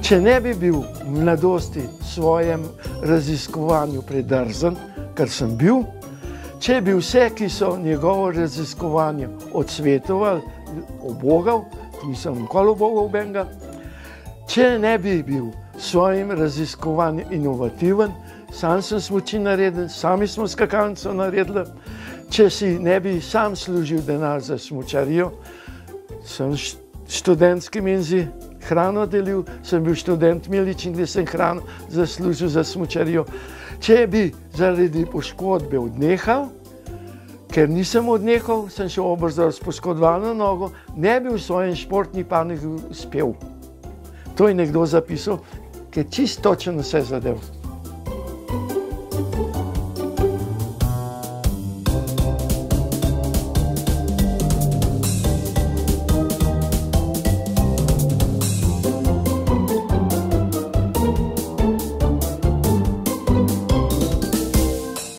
Če ne bi bil v mladosti svojem raziskovanju predrzen, kar sem bil, če bi vse, ki so njegovo raziskovanje odsvetovali, obogal, nisem nikoli obogal benga, če ne bi bil svojim raziskovanjem inovativen, sam sem smuči naredil, sami smo skakalnico naredili, če si ne bi sam služil denar za smučarijo, sem študentski menzi hrano delil, sem bil študent Milič in gde sem hrano zaslužil za smučarijo. Če bi zaradi poškodbe odnehal, ker nisem odnehal, sem šel obrzdal s poškodovano nogo, ne bi v svojem športni panogi uspel. To je nekdo zapisal, ki je čisto točno vse zadev.